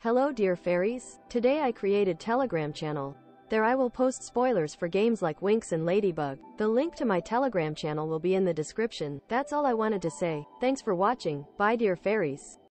Hello dear fairies, today I created Telegram channel. There I will post spoilers for games like Winx and Ladybug. The link to my Telegram channel will be in the description. That's all I wanted to say. Thanks for watching. Bye dear fairies.